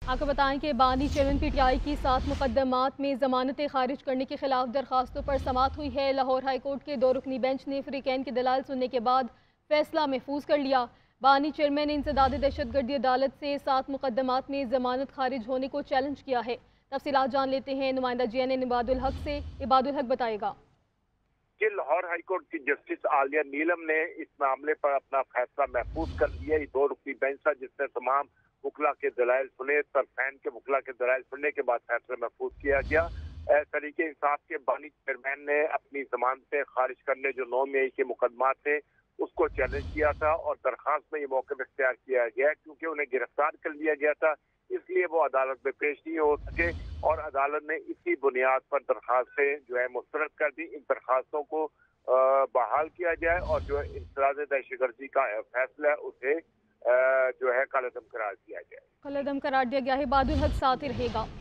آپ کو بتائیں کہ بانی چیئرمین پی ٹی آئی کی 7 مقدمات میں ضمانتیں خارج کرنے کے خلاف درخواستوں پر سماعت ہوئی ہے۔ لاہور ہائی کورٹ کے 2 رکنی بینچ نے فریقین کے دلائل سننے کے بعد فیصلہ محفوظ کر لیا۔ بانی چیئرمین نے انسداد دہشت گردی عدالت سے 7 مقدمات میں ضمانت خارج ہونے کو چیلنج کیا ہے۔ تفصیلات جان لیتے ہیں نمائندہ جے این این عباد الحق سے۔ عباد الحق بتائے گا کہ لاہور ہائی کورٹ کی جسٹس عالیہ نیلم نے اس معاملے پر اپنا فیصلہ محفوظ کر لیا۔ یہ 2 رکنی بینچ تھا جس نے تمام وکلا کے دلائل سنے، طرفین کے وکلا کے دلائل سننے کے بعد فیصلہ محفوظ کیا گیا۔ تحریک انصاف کے بانی چیئرمین نے اپنی ضمانتیں خارج کرنے جو 9 مئی کے مقدمات تھے اس کو چیلنج کیا تھا اور درخواست میں یہ موقف اختیار کیا گیا کیونکہ انہیں گرفتار کر لیا گیا تھا، اس لیے وہ عدالت میں پیش نہیں ہو سکے اور عدالت نے اسی بنیاد پر درخواستیں جو ہے مسترد کر دی۔ ان درخواستوں کو بحال کیا جائے اور جو انسداد دہشت گردی کا فیصلہ ہے اسے جو ہے کالعدم قرار دیا جائے۔ کالعدم قرار دیا گیا ہے۔ عباد الحق ساتھ ہی رہے گا۔